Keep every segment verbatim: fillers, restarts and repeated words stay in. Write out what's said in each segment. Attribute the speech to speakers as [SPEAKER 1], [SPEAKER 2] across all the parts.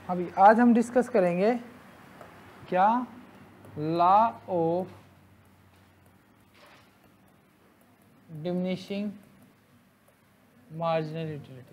[SPEAKER 1] अभी आज हम डिस्कस करेंगे क्या law of diminishing marginal utility.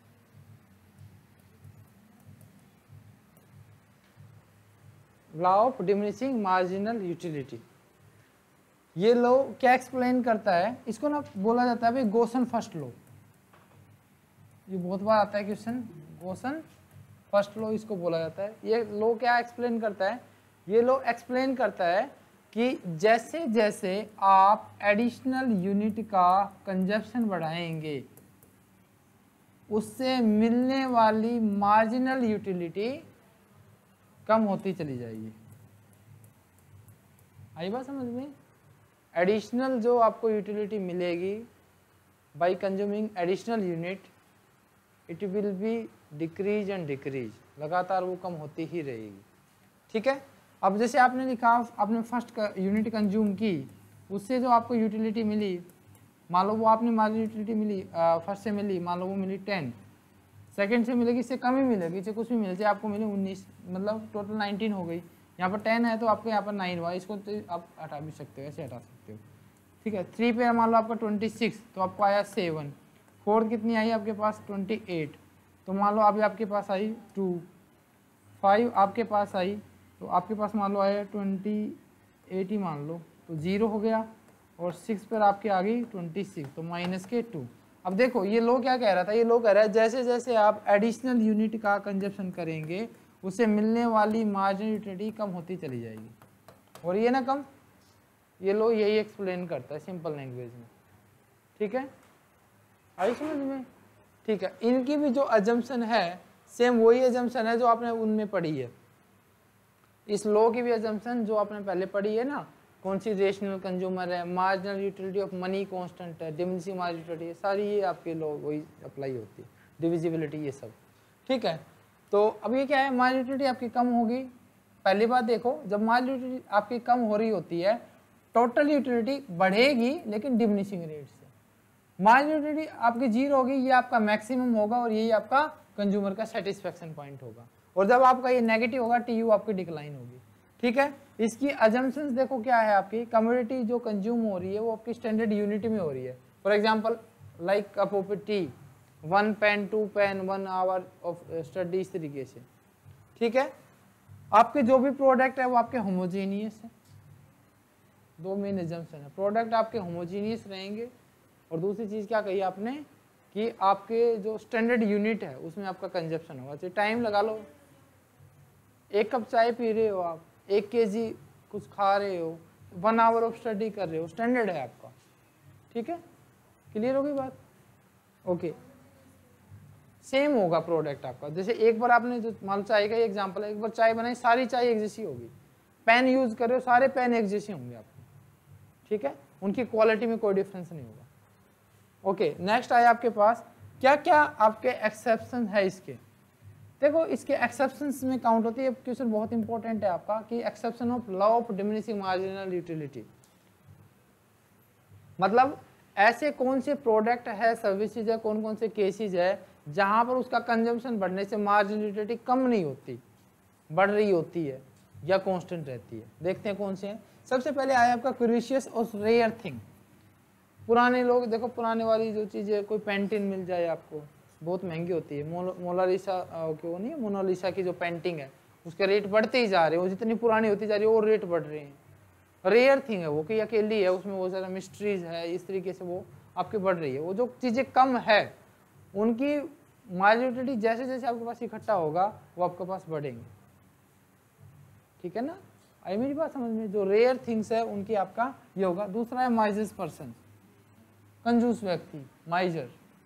[SPEAKER 1] Law of diminishing marginal utility, ये लॉ क्या एक्सप्लेन करता है? इसको ना बोला जाता है भाई गोसन फर्स्ट लॉ। ये बहुत बार आता है क्वेश्चन, गोसन फर्स्ट लॉ इसको बोला जाता है। ये लॉ क्या एक्सप्लेन करता है? ये लॉ एक्सप्लेन करता है कि जैसे जैसे आप एडिशनल यूनिट का कंजप्शन बढ़ाएंगे उससे मिलने वाली मार्जिनल यूटिलिटी कम होती चली जाएगी। आई बात समझ में? एडिशनल जो आपको यूटिलिटी मिलेगी by consuming additional unit, it will be decrease and decrease, लगातार वो कम होती ही रहेगी। ठीक है, अब जैसे आपने लिखा, आपने फर्स्ट यूनिट कंज्यूम की, उससे जो आपको यूटिलिटी मिली, मान लो वो आपने मार्जिनल यूटिलिटी मिली फर्स्ट से मिली, मान लो वो मिली टेन, सेकंड से मिलेगी, इससे कम ही मिलेगी, इससे कुछ भी मिले, चाहे आपको मिले उन्नीस, मतलब टोटल नाइनटीन हो गई। यहाँ पर टेन है तो आपको यहाँ पर नाइन हुआ, इसको तो आप हटा भी सकते हो, ऐसे हटा सकते हो। ठीक है, थ्री पे मान लो आपका ट्वेंटी सिक्स, तो आपको आया सेवन, फोर कितनी आई आपके पास ट्वेंटी एट, तो मान लो अभी आपके पास आई टू, फाइव आपके पास आई, तो आपके पास मान लो आया ट्वेंटी एट ही मान लो, तो जीरो हो गया, और सिक्स पर आपके आ गई ट्वेंटी सिक्स, तो माइनस के टू। अब देखो ये लो क्या कह रहा था, ये लो कह रहा है जैसे जैसे आप एडिशनल यूनिट का कंजप्शन करेंगे उससे मिलने वाली मार्जिनल यूटिलिटी कम होती चली जाएगी, और ये ना कम, ये लो यही एक्सप्लेन करता है सिंपल लैंग्वेज में। ठीक है, आई समझ में? ठीक है, इनकी भी जो अजम्पशन है सेम वही अजम्पशन है जो आपने उनमें पढ़ी है। इस लॉ की भी अजम्पशन जो आपने पहले पढ़ी है ना, कौन सी रेशनल कंज्यूमर है, marginal utility of money constant है, डिमिनिशिंग मार्जिनल यूटिलिटी है, सारी ये आपके लॉ वही अप्लाई होती है, डिविजिबिलिटी ये सब। ठीक है, तो अब ये क्या है, मार्जिनल यूटिलिटी आपकी कम होगी। पहली बात देखो, जब मार्जिनल यूटिलिटी आपकी कम हो रही होती है, टोटल यूटिलिटी बढ़ेगी लेकिन डिमिनिशिंग रेट से। मार्जिनल यूटिलिटी आपकी जीरो होगी, ये आपका मैक्सिमम होगा और यही आपका कंज्यूमर का सेटिस्फेक्शन पॉइंट होगा, और जब आपका ये नेगेटिव होगा टी यू आपकी डिक्लाइन होगी। ठीक है, इसकी अजम्पशंस देखो क्या है, आपकी कमोडिटी जो कंज्यूम हो रही है वो आपकी स्टैंडर्ड यूनिट में हो रही है। For example like cup of tea, one pen, two pen, one hour of study, इस तरीके से। ठीक है, आपके जो भी प्रोडक्ट है वो आपके होमोजीनियस है, दो मेन अजम्पशन है, प्रोडक्ट आपके होमोजीनियस रहेंगे, और दूसरी चीज क्या कही आपने कि आपके जो स्टैंडर्ड यूनिट है उसमें आपका कंजप्शन होगा। चाहे टाइम लगा लो, एक कप चाय पी रहे हो आप, एक केजी कुछ खा रहे हो, वन आवर ऑफ स्टडी कर रहे हो, स्टैंडर्ड है आपका। ठीक है, क्लियर होगी बात? ओके, सेम होगा प्रोडक्ट आपका। जैसे एक बार आपने जो मान लो चाय का ही एग्जांपल है, एक बार चाय बनाई, सारी चाय एक जैसी होगी। पेन यूज कर रहे हो, सारे पेन एक जैसे होंगे आपके। ठीक है, उनकी क्वालिटी में कोई डिफरेंस नहीं होगा। ओके, नेक्स्ट आया आपके पास क्या क्या आपके एक्सेप्शन है इसके। देखो इसके एक्सेप्शंस में काउंट होती है, क्वेश्चन बहुत इंपॉर्टेंट है आपका, कि exception of law of diminishing marginal utility, मतलब ऐसे कौन से प्रोडक्ट है, सर्विसेज है, कौन कौन से केसेस है जहां पर उसका कंजम्पशन बढ़ने से मार्जिनल यूटिलिटी कम नहीं होती, बढ़ रही होती है या कांस्टेंट रहती है। देखते हैं कौन से हैं। सबसे पहले आया आपका क्यूरिशियस और रेयर थिंग। पुराने लोग देखो, पुराने वाली जो चीज़ें, कोई पेंटिंग मिल जाए आपको, बहुत महंगी होती है, मोनालिसा क्यों नहीं, मोनालिसा की जो पेंटिंग है उसके रेट बढ़ते ही जा रहे हैं, वो जितनी पुरानी होती जा रही है और रेट बढ़ रहे हैं। रेयर थिंग है वो, कि अकेली है, उसमें बहुत सारा मिस्ट्रीज है, इस तरीके से वो आपकी बढ़ रही है। वो जो चीज़ें कम है उनकी मार्जिनल जैसे जैसे आपके पास इकट्ठा होगा वो आपके पास बढ़ेंगे। ठीक है ना, आई मेरी बात समझ में? जो रेयर थिंग्स है उनकी आपका ये होगा। दूसरा है माइजर्स पर्सन, कंजूस व्यक्ति, माइजर।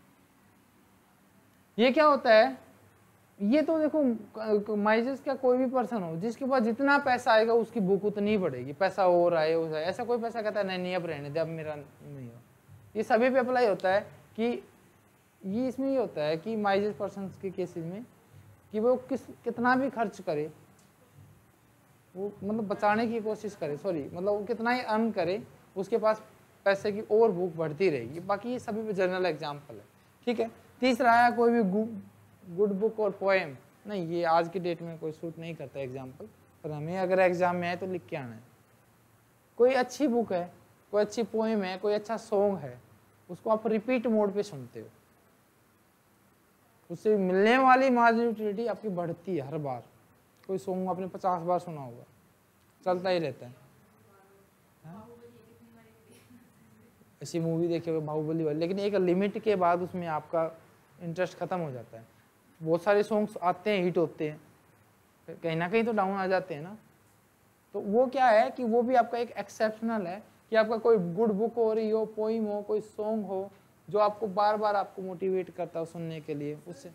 [SPEAKER 1] ये क्या होता है? ये तो देखो माइजर्स क्या, कोई भी पर्सन हो जिसके पास जितना पैसा आएगा उसकी बुक उतनी ही बढ़ेगी, पैसा और आए हो जाए, ऐसा कोई पैसा कहता है नहीं नहीं अब रहने दे, अब मेरा नहीं हो। ये सभी पे अप्लाई होता है कि ये इसमें ये होता है कि माइजर्स पर्सन के केसेस में कि वो किस कितना भी खर्च करे, वो मतलब बचाने की कोशिश करे, सॉरी मतलब वो कितना ही अर्न करे उसके पास पैसे की और बुक बढ़ती रहेगी। बाकी ये सभी पे जनरल एग्जाम्पल है। ठीक है, तीसरा आया कोई भी गुड बुक और पोएम नहीं, ये आज की डेट में कोई सूट नहीं करता एग्जाम्पल, पर हमें अगर एग्जाम में है तो लिख के आना है। कोई अच्छी बुक है, कोई अच्छी पोएम है, कोई अच्छा सॉन्ग है, उसको आप रिपीट मोड पे सुनते हो, उससे मिलने वाली मार्जिनल यूटिलिटी आपकी बढ़ती है हर बार। कोई सॉन्ग आपने पचास बार सुना होगा, चलता ही रहता है। ऐसी मूवी देखी होगी बाहुबली वाली, लेकिन एक लिमिट के बाद उसमें आपका इंटरेस्ट खत्म हो जाता है। बहुत सारे सॉन्ग्स आते हैं, हिट होते हैं, कहीं ना कहीं तो डाउन आ जाते हैं ना। तो वो क्या है कि वो भी आपका एक एक्सेप्शनल है कि आपका कोई गुड बुक हो रही हो, पोइम हो, कोई सॉन्ग हो जो आपको बार बार आपको मोटिवेट करता हो सुनने के लिए, उससे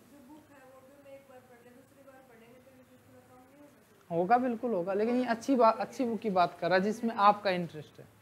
[SPEAKER 1] होगा, बिल्कुल होगा। लेकिन ये अच्छी बात, अच्छी बुक की बात कर रहा है जिसमें आपका इंटरेस्ट है,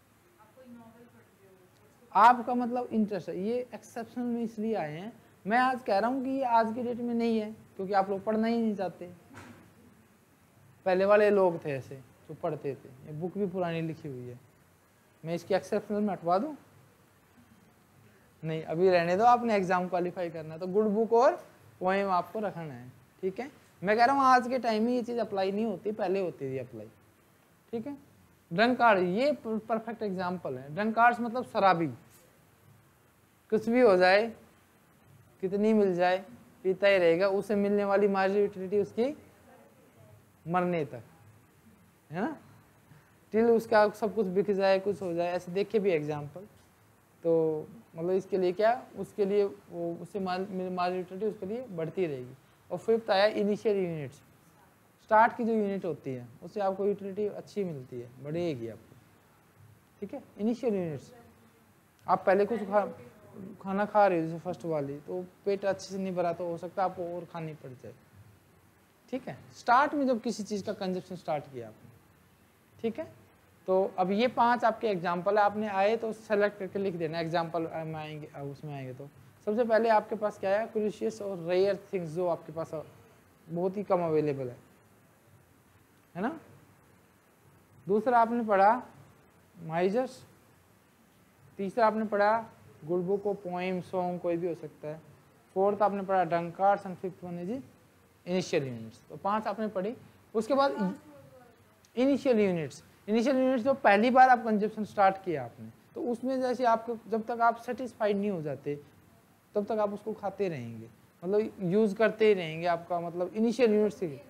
[SPEAKER 1] आपका मतलब इंटरेस्ट है। ये एक्सेप्शनल में इसलिए आए हैं, मैं आज कह रहा हूँ कि ये आज की डेट में नहीं है क्योंकि आप लोग पढ़ना ही नहीं चाहते। पहले वाले लोग थे ऐसे जो पढ़ते थे, ये बुक भी पुरानी लिखी हुई है, मैं इसकी एक्सेप्शनल में हटवा दूँ? नहीं, अभी रहने दो, आपने एग्जाम क्वालिफाई करना है तो गुड बुक और पोएम आपको रखना है, ठीक है। मैं कह रहा हूँ आज के टाइम में ये चीज़ अप्लाई नहीं होती, पहले होती थी अप्लाई, ठीक है। ड्रंकार्ड, ये परफेक्ट एग्जाम्पल है। ड्रंकार्ड्स मतलब शराबी, कुछ भी हो जाए, कितनी मिल जाए, पीता ही रहेगा, उसे मिलने वाली मार्जिनल यूटिलिटी उसकी मरने तक, है ना, टिल उसका सब कुछ बिक जाए, कुछ हो जाए। ऐसे देखे भी एग्जाम्पल, तो मतलब इसके लिए क्या, उसके लिए वो उससे मार्जिनल यूटिलिटी उसके लिए बढ़ती रहेगी। और फिफ्थ आया इनिशियल यूनिट्स, स्टार्ट की जो यूनिट होती है उससे आपको यूटिलिटी अच्छी मिलती है, बढ़ेगी आपको, ठीक है। इनिशियल यूनिट्स, आप पहले कुछ खा खाना खा रहे हो जैसे फर्स्ट वाली, तो पेट अच्छे से नहीं भरा तो हो सकता है आपको और खानी पड़ जाए, ठीक है। स्टार्ट में जब किसी चीज़ का कंजप्शन स्टार्ट किया आपने, ठीक है। तो अब ये पांच आपके एग्जाम्पल है, आपने आए तो सेलेक्ट करके लिख देना, एग्जाम्पल में आएंगे, उसमें आएंगे तो सबसे पहले आपके पास क्या है, क्रूशियस और रेयर थिंग्स जो आपके पास बहुत ही कम अवेलेबल है, है ना। दूसरा आपने पढ़ा माइजर्स, तीसरा आपने पढ़ा गुड बुक और पोएम, सॉन्ग कोई भी हो सकता है, फोर्थ आपने पढ़ा drunkards and fifth one is initial units. तो पांच आपने पढ़ी। उसके बाद इनिशियल यूनिट्स, इनिशियल यूनिट्स जो पहली बार आप कंजप्शन स्टार्ट किया आपने, तो उसमें जैसे आपको जब तक आप सेटिस्फाइड नहीं हो जाते तब तक आप उसको खाते रहेंगे, मतलब यूज करते ही रहेंगे, आपका मतलब इनिशियल यूनिट्स से,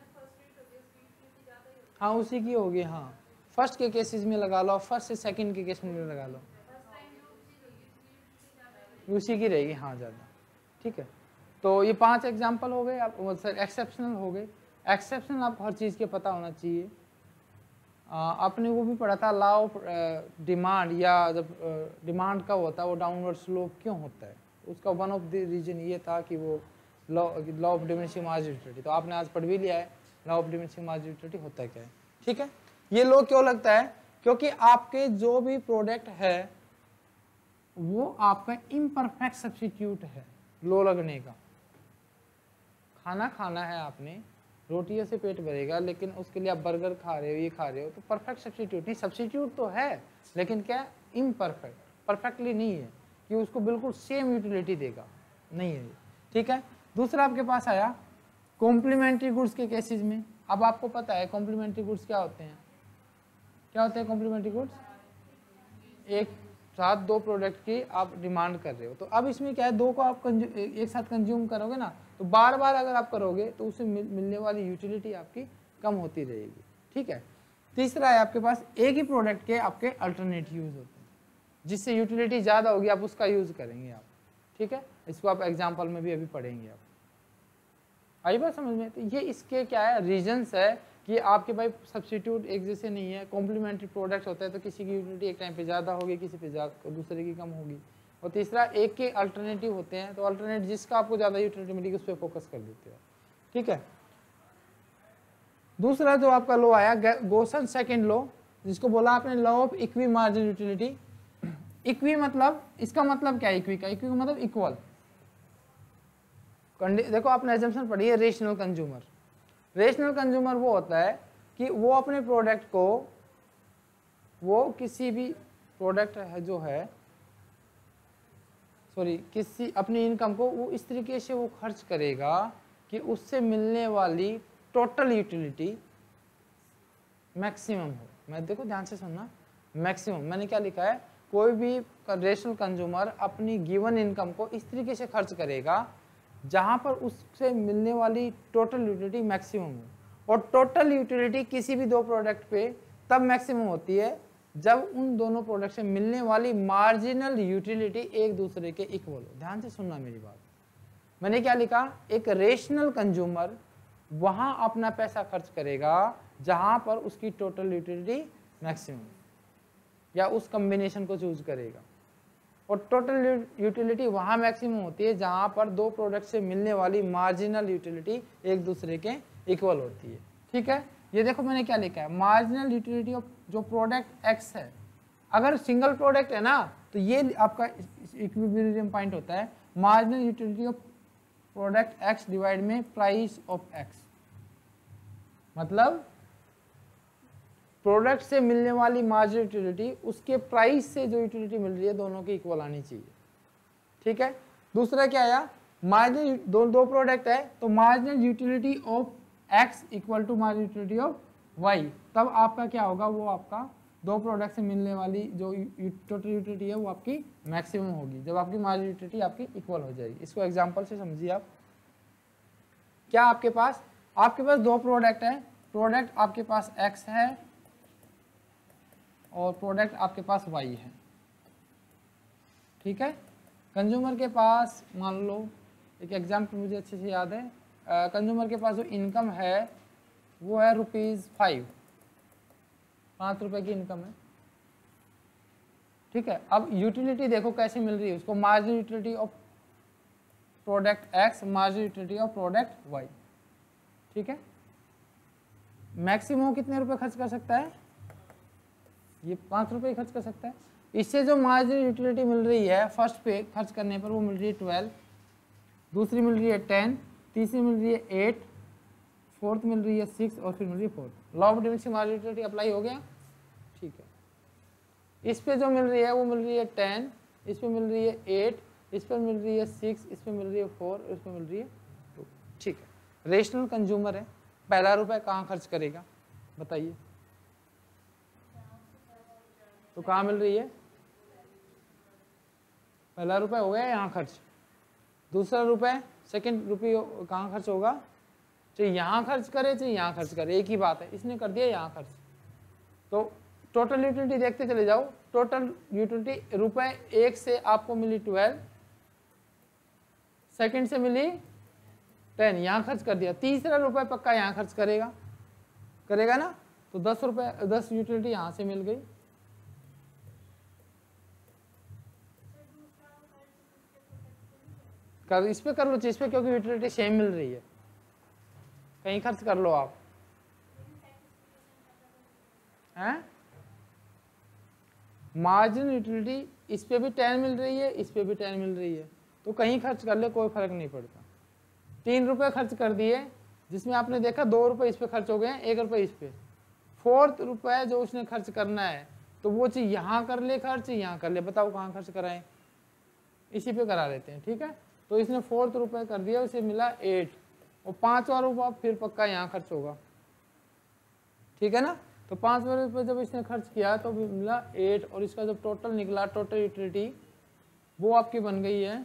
[SPEAKER 1] हाँ उसी की होगी, हाँ फर्स्ट के केसेस में लगा लो, फर्स्ट से सेकंड के केस में लगा लो, उसी की रहेगी, हाँ ज़्यादा, ठीक है। तो ये पांच एग्जांपल हो गए, आप सर एक्सेप्शनल हो गए। एक्सेप्शनल आपको हर चीज़ के पता होना चाहिए। आपने वो भी पढ़ा था लॉ ऑफ डिमांड, या जब डिमांड का होता है वो डाउनवर्ड स्लोप क्यों होता है, उसका वन ऑफ द रीजन ये था कि वो law law of diminishing marginal utility, तो आपने आज पढ़ भी लिया है law of diminishing marginal utility होता है क्या है, ठीक है। ये लॉ क्यों लगता है, क्योंकि आपके जो भी प्रोडक्ट है वो आपका इम्परफेक्ट सब्स्टिट्यूट है लो लगने का। खाना खाना है आपने, रोटियों से पेट भरेगा, लेकिन उसके लिए आप बर्गर खा रहे हो, ये खा रहे हो, तो परफेक्ट सब्स्टिट्यूट नहीं, सब्स्टिट्यूट तो है लेकिन क्या इम्परफेक्ट, परफेक्टली नहीं है कि उसको बिल्कुल सेम यूटिलिटी देगा, नहीं है, ठीक है। दूसरा आपके पास आया कॉम्प्लीमेंट्री गुड्स के केसेस में। अब आपको पता है कॉम्प्लीमेंट्री गुड्स क्या होते हैं, क्या होते हैं कॉम्प्लीमेंट्री गुड्स, एक साथ दो प्रोडक्ट की आप डिमांड कर रहे हो, तो अब इसमें क्या है, दो को आप एक साथ कंज्यूम करोगे ना, तो बार बार अगर आप करोगे तो उससे मिल, मिलने वाली यूटिलिटी आपकी कम होती रहेगी, ठीक है। तीसरा है आपके पास एक ही प्रोडक्ट के आपके अल्टरनेट यूज होते हैं, जिससे यूटिलिटी ज़्यादा होगी, आप उसका यूज करेंगे आप, ठीक है। इसको आप एग्जाम्पल में भी अभी पढ़ेंगे आप, आई बात समझ में। तो ये इसके क्या है रीजन्स है कि आपके भाई सब्स्टिट्यूट एक जैसे नहीं है, कॉम्प्लीमेंट्री प्रोडक्ट होता है तो किसी की यूटिलिटी एक टाइम पे ज़्यादा होगी, किसी पे ज़्यादा, दूसरे की कम होगी। और तीसरा एक के अल्टरनेटिव होते हैं, तो अल्टरनेट जिसका आपको ज़्यादा यूटिलिटी मिलेगी उस पर फोकस कर देते हो, ठीक है। दूसरा जो आपका लॉ आया गोसन सेकेंड लॉ, जिसको बोला आपने law of equi marginal utility. Equi मतलब, इसका मतलब क्या है इक्वी का, इक्वी का मतलब इक्वल। देखो आपने एजम्पशन पढ़ी है रेशनल कंज्यूमर। रेशनल कंज्यूमर वो होता है कि वो अपने प्रोडक्ट को, वो किसी भी प्रोडक्ट है जो है सॉरी किसी अपनी इनकम को वो इस तरीके से वो खर्च करेगा कि उससे मिलने वाली टोटल यूटिलिटी मैक्सिमम हो। मैं देखो ध्यान से सुनना, मैक्सिमम मैंने क्या लिखा है, कोई भी रेशनल कंज्यूमर अपनी गिवन इनकम को इस तरीके से खर्च करेगा जहां पर उससे मिलने वाली टोटल यूटिलिटी मैक्सिमम हो। और टोटल यूटिलिटी किसी भी दो प्रोडक्ट पे तब मैक्सिमम होती है जब उन दोनों प्रोडक्ट से मिलने वाली मार्जिनल यूटिलिटी एक दूसरे के इक्वल हो। ध्यान से सुनना मेरी बात, मैंने क्या लिखा, एक रेशनल कंज्यूमर वहां अपना पैसा खर्च करेगा जहां पर उसकी टोटल यूटिलिटी मैक्सिमम, या उस कॉम्बिनेशन को चूज करेगा। और टोटल यूटिलिटी वहां मैक्सिमम होती है जहां पर दो प्रोडक्ट से मिलने वाली मार्जिनल यूटिलिटी एक दूसरे के इक्वल होती है। ठीक है, ये देखो मैंने क्या लिखा है, मार्जिनल यूटिलिटी ऑफ जो प्रोडक्ट एक्स है, अगर सिंगल प्रोडक्ट है ना तो ये आपका इक्विलिब्रियम पॉइंट होता है, marginal utility of product X divide में प्राइस ऑफ एक्स। मतलब प्रोडक्ट से मिलने वाली मार्जिनल यूटिलिटी उसके प्राइस से जो यूटिलिटी मिल रही है दोनों की इक्वल आनी चाहिए। ठीक है, दूसरा क्या आया, मार्जिनल, दो दो प्रोडक्ट है तो marginal utility of X equal to marginal utility of Y. तब आपका क्या होगा, वो आपका दो प्रोडक्ट से मिलने वाली जो टोटल यूटिलिटी है वो आपकी मैक्सिमम होगी जब आपकी मार्जिनल यूटिलिटी आपकी इक्वल हो जाएगी। इसको एग्जांपल से समझिए आप। क्या आपके पास आपके पास दो प्रोडक्ट है, प्रोडक्ट आपके पास एक्स है और प्रोडक्ट आपके पास वाई है। ठीक है, कंज्यूमर के पास मान लो, एक एग्जांपल मुझे अच्छे से याद है, कंज्यूमर के पास जो इनकम है वो है रुपीज़ फाइव, पाँच रुपए की इनकम है। ठीक है, अब यूटिलिटी देखो कैसे मिल रही है उसको, marginal utility of product X, marginal utility of product Y. ठीक है, मैक्सिमम कितने रुपए खर्च कर सकता है, ये पाँच रुपये खर्च कर सकता है। इससे जो मार्जिनल यूटिलिटी मिल रही है फर्स्ट पे खर्च करने पर वो मिल रही है ट्वेल्व, दूसरी मिल रही है टेन, तीसरी मिल रही है एट, फोर्थ मिल रही है सिक्स और फिर मिल रही है fourth. Law of diminishing marginal utility apply हो गया। ठीक है, इस पे जो मिल रही है वो मिल रही है टेन, इस पे मिल रही है एट, इस पर मिल रही है सिक्स, इस पे मिल रही है फोर, इस पे मिल रही है टू। ठीक है, रेशनल कंज्यूमर है, पहला रुपए कहाँ खर्च करेगा बताइए, तो कहाँ मिल रही है, पहला रुपए हो गया यहाँ खर्च, दूसरा रुपए सेकंड रुपये कहाँ खर्च होगा, चाहे यहाँ खर्च करे चाहे यहाँ खर्च करे एक ही बात है, इसने कर दिया यहाँ खर्च। तो टोटल यूटिलिटी देखते चले जाओ, टोटल यूटिलिटी रुपए एक से आपको मिली ट्वेल्व, सेकंड से मिली टेन, यहाँ खर्च कर दिया, तीसरा रुपए पक्का यहाँ खर्च करेगा करेगा ना, तो दस रुपए दस यूटिलिटी यहाँ से मिल गई। कर इस पे कर लो, इस पे क्योंकि यूटिलिटी सेम मिल रही है, कहीं खर्च कर लो आप हैं। मार्जिनल यूटिलिटी इस पे भी टेन मिल रही है, इस पे भी टेन मिल रही है, तो कहीं खर्च कर ले कोई फर्क नहीं पड़ता। तीन रुपए खर्च कर दिए जिसमें आपने देखा दो रुपए इस पे खर्च हो गए, एक रुपए इस पे, फोर्थ रुपए जो उसने खर्च करना है तो वो चीज यहाँ कर ले खर्च, यहाँ कर ले, बताओ कहाँ खर्च कराएं, इसी पे करा लेते हैं। ठीक है, तो इसने फोर्थ रुपए कर दिया, उसे मिला एट, और पांचवा रुपया फिर पक्का यहाँ खर्च होगा। ठीक है ना, तो पांचवा रुपये जब इसने खर्च किया तो मिला एट, और इसका जब टोटल निकला टोटल यूटिलिटी वो आपकी बन गई है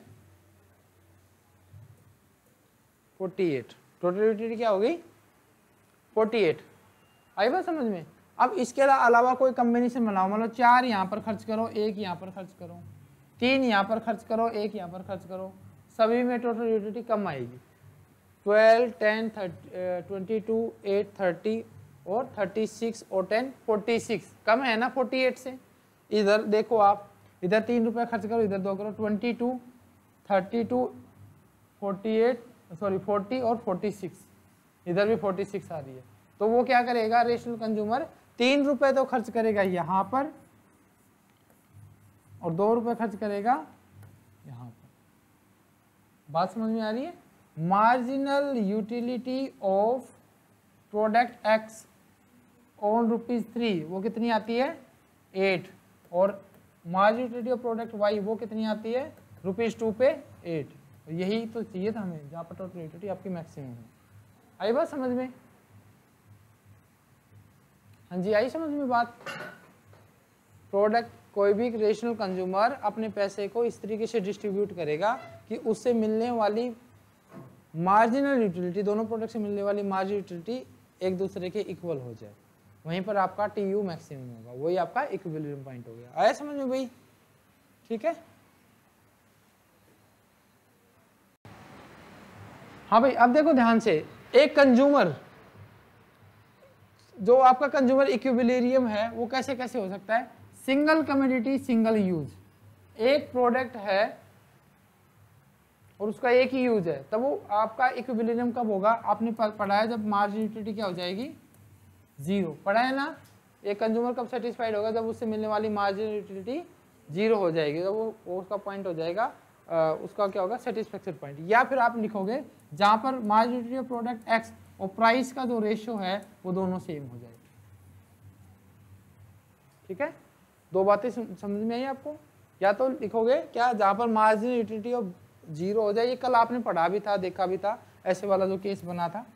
[SPEAKER 1] फोर्टी एट। टोटल यूटिलिटी क्या होगी, फोर्टी एट। आई बात समझ में। अब इसके अलावा कोई कॉम्बिनेशन बनाओ, मतलब चार यहाँ पर खर्च करो, एक यहाँ पर खर्च करो, तीन यहाँ पर खर्च करो, एक यहाँ पर खर्च करो, सभी में टोटल यूटिलिटी कम आएगी। Twelve, ten, twenty two, eight, thirty और थर्टी सिक्स और टेन फोर्टी सिक्स, कम है ना फोर्टी एट से। इधर देखो आप, इधर तीन रुपये खर्च करो, इधर दो करो, twenty two, thirty two, forty eight, sorry forty और फोर्टी सिक्स, इधर भी फोर्टी सिक्स आ रही है। तो वो क्या करेगा, रेशनल कंज्यूमर तीन रुपये तो खर्च करेगा यहाँ पर और दो रुपये खर्च करेगा यहाँ पर। बात समझ में आ रही है। Marginal utility of product X on rupees three वो कितनी आती है, एट, और marginal utility of product Y वो कितनी आती है, रुपीज टू पे एट। यही तो चाहिए था हमें, जहाँ पर टोटल यूटिलिटी आपकी मैक्सिमम है। आई बात समझ में? हाँ जी, आई समझ में बात? प्रोडक्ट, कोई भी रेशनल कंज्यूमर अपने पैसे को इस तरीके से डिस्ट्रीब्यूट करेगा कि उससे मिलने वाली मार्जिनल यूटिलिटी, दोनों प्रोडक्ट से मिलने वाली मार्जिनल यूटिलिटी एक दूसरे के इक्वल हो जाए, वहीं पर आपका टी यू मैक्सिमम होगा, वही आपका इक्विलिब्रियम पॉइंट हो गया। आया समझ में भाई? ठीक है। हाँ भाई, अब देखो ध्यान से, एक कंज्यूमर, जो आपका कंज्यूमर इक्विलिब्रियम है वो कैसे कैसे हो सकता है? सिंगल कमोडिटी सिंगल यूज, एक प्रोडक्ट है और उसका एक ही यूज है, तब वो आपका इक्विलिब्रियम कब होगा? आपने पढ़ा है जब मार्जिन यूटिलिटी क्या हो जाएगी? जीरो। पढ़ा है ना? एक कंज्यूमर कब सेटिस्फाइड होगा? जब उससे मिलने वाली मार्जिन यूटिलिटी जीरो हो जाएगी, तो वो, वो उसका पॉइंट हो जाएगा, आ, उसका क्या होगा? Satisfaction point. या फिर आप लिखोगे जहां पर margin utility of product X और प्राइस का जो रेशियो है वो दोनों सेम हो जाएगी। ठीक है, दो बातें समझ में आई आपको? या तो लिखोगे क्या, जहां पर मार्जिन यूटिलिटी ऑफ जीरो हो जाए, ये कल आपने पढ़ा भी था, देखा भी था, ऐसे वाला जो केस बना था।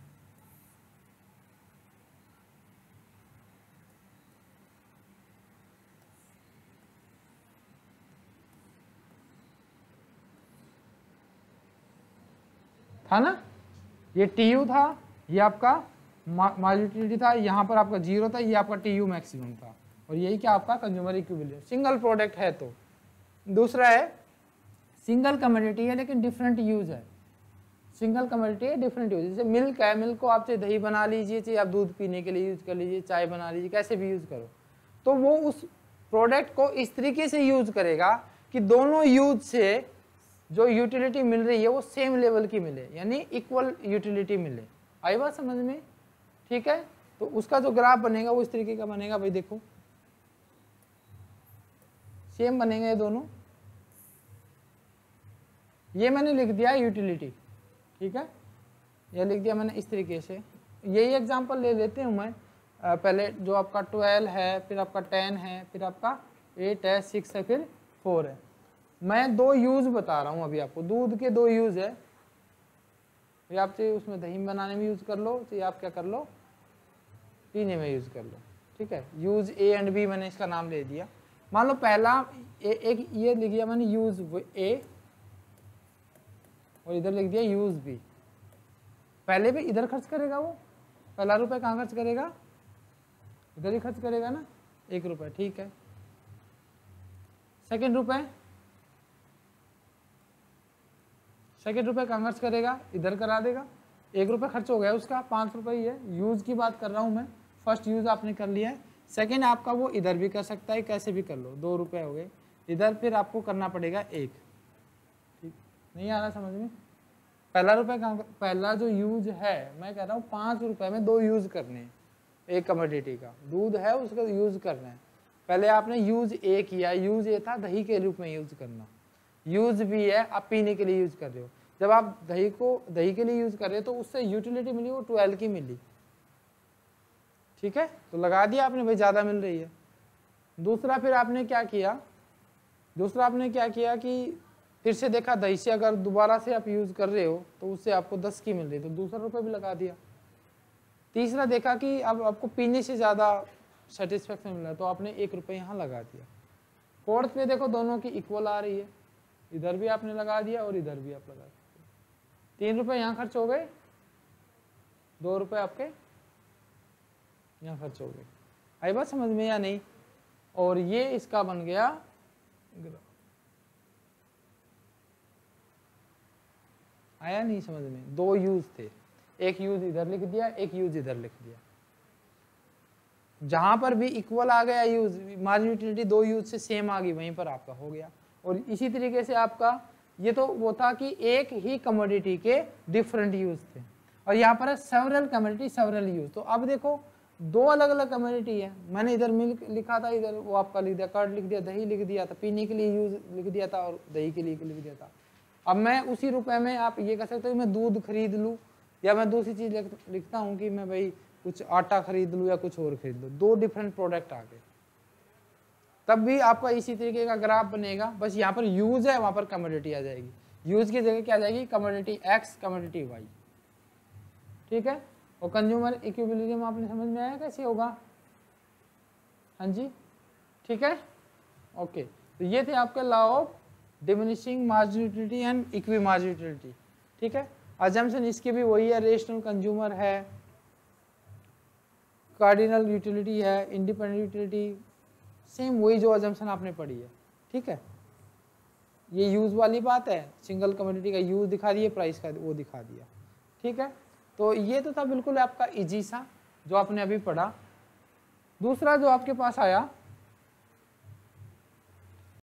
[SPEAKER 1] था ना? ये टी यू था, ये आपका मार्जिन यूटिलिटी था, यहाँ पर आपका जीरो था, ये आपका टी यू मैक्सिमम था, और यही क्या आपका कंज्यूमर इक्विलिब्रियम। सिंगल प्रोडक्ट है तो। दूसरा है सिंगल कमोडिटी है लेकिन डिफरेंट यूज है। सिंगल कमोडिटी है, डिफरेंट यूज। जैसे मिल्क है, मिल्क को आप चाहे दही बना लीजिए, चाहे आप दूध पीने के लिए यूज कर लीजिए, चाय बना लीजिए, कैसे भी यूज करो, तो वो उस प्रोडक्ट को इस तरीके से यूज करेगा कि दोनों यूज से जो यूटिलिटी मिल रही है वो सेम लेवल की मिले, यानी इक्वल यूटिलिटी मिले। आई बात समझ में? ठीक है, तो उसका जो ग्राफ बनेगा वो इस तरीके का बनेगा भाई, देखो सेम बनेंगे ये दोनों। ये मैंने लिख दिया यूटिलिटी, ठीक है, ये लिख दिया मैंने इस तरीके से। यही एग्जांपल ले लेते हूँ मैं, आ, पहले जो आपका ट्वेल्व है, फिर आपका टेन है, फिर आपका एट है, सिक्स है, फिर फोर है। मैं दो यूज बता रहा हूँ अभी आपको, दूध के दो यूज है, फिर आप चाहे उसमें दही बनाने में यूज कर लो, चाहे आप क्या कर लो, पीने में यूज कर लो। ठीक है, यूज ए एंड बी मैंने इसका नाम ले दिया। मान लो पहला ए, एक ये लिख दिया मैंने यूज ए, और इधर लिख दिया यूज बी। पहले भी इधर खर्च करेगा वो, पहला रुपए कहाँ खर्च करेगा? इधर ही खर्च करेगा ना, एक रुपए। ठीक है, सेकंड रुपए, सेकंड रुपए कहाँ खर्च करेगा? इधर करा देगा। एक रुपए खर्च हो गया उसका, पाँच रुपए ही है। यूज की बात कर रहा हूँ मैं, फर्स्ट यूज आपने कर लिया है। सेकंड आपका वो इधर भी कर सकता है, कैसे भी कर लो, दो रुपए हो गए इधर, फिर आपको करना पड़ेगा एक। ठीक, नहीं आ रहा समझ में? पहला रुपए कहाँ, पहला जो यूज है मैं कह रहा हूँ पाँच रुपए में दो यूज करने हैं। एक कमोडिटी का दूध है, उसका यूज करना है। पहले आपने यूज ए किया, यूज ए था दही के रूप में यूज करना, यूज भी है आप पीने के लिए यूज कर रहे हो। जब आप दही को दही के लिए यूज कर रहे हो तो उससे यूटिलिटी मिली वो ट्वेल्व की मिली। ठीक है, तो लगा दिया आपने भाई, ज्यादा मिल रही है। दूसरा फिर आपने क्या किया, दूसरा आपने क्या किया कि फिर से देखा दही से अगर दोबारा से आप यूज कर रहे हो तो उससे आपको दस की मिल रही, तो दूसरा रुपये भी लगा दिया। तीसरा देखा कि अब आपको पीने से ज्यादा सेटिस्फेक्शन मिल रहा है, तो आपने एक रुपये यहाँ लगा दिया। फोर्थ पे देखो दोनों की इक्वल आ रही है, इधर भी आपने लगा दिया और इधर भी आप लगा दिया। तीन रुपए यहाँ खर्च हो गए, दो रुपए आपके यहाँ खर्च हो गए। आई बात समझ में या नहीं? और ये इसका बन गया ग्राफ। आया नहीं समझ में? दो यूज थे, एक यूज इधर लिख दिया, एक यूज इधर लिख दिया। जहां पर भी इक्वल आ गया यूज, मार्जिन यूटिलिटी दो यूज से सेम आ गई, वहीं पर आपका हो गया। और इसी तरीके से आपका ये तो वो था कि एक ही कमोडिटी के डिफरेंट यूज थे, और यहाँ पर है सेवरल कमोडिटी सेवरल यूज। तो अब देखो दो अलग अलग कमोडिटी है, मैंने इधर मिल्क लिखा था, इधर वो आपका लिख दिया, कर्ड लिख दिया, दही लिख दिया था, पीने के लिए यूज लिख दिया था और दही के लिए लिख दिया था। अब मैं उसी रुपए में आप ये कह सकते हो मैं दूध खरीद लूँ, या मैं दूसरी चीज लिखता हूँ कि मैं भाई कुछ आटा खरीद लूँ या कुछ और खरीद लूँ, दो डिफरेंट प्रोडक्ट आ गए, तब भी आपका इसी तरीके का ग्राफ बनेगा। बस यहाँ पर यूज है, वहां पर कमोडिटी आ जाएगी। यूज की जगह क्या आ जाएगी, कमोडिटी एक्स कमोडिटी वाई, ठीक है। और कंज्यूमर इक्विलिब्रियम आपने समझ में आया कैसे होगा, हाँ जी, ठीक है, ओके। तो ये थे आपके law of diminishing marginal utility and equi marginal utility, ठीक है। अजम्पशन इसकी भी वही है, रेशनल कंज्यूमर है, कार्डिनल यूटिलिटी है, इंडिपेंडेंट यूटिलिटी, सेम वही जो अजम्पशन आपने पढ़ी है, ठीक है। ये यूज वाली बात है, सिंगल कमोडिटी का यूज दिखा दिया, प्राइस का वो दिखा दिया, ठीक है। तो ये तो था बिल्कुल आपका इजी सा जो आपने अभी पढ़ा। दूसरा जो आपके पास आया